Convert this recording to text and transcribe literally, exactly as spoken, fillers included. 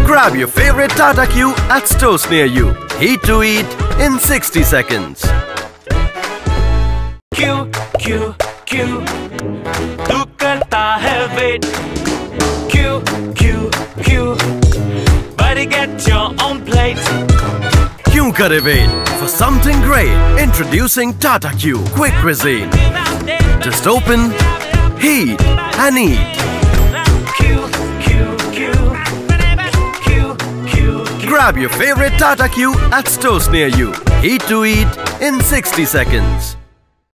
Grab your favorite Tata Q at stores near you. Heat to eat in sixty seconds. Q Q Q तू करता है wait. Q Q Q Buddy, get your own plate. Kyun kare wait for something great? Introducing Tata Q Quick Quisine. Just open, heat and eat. Grab your favorite Tata Q at stores near you. Heat to eat in sixty seconds.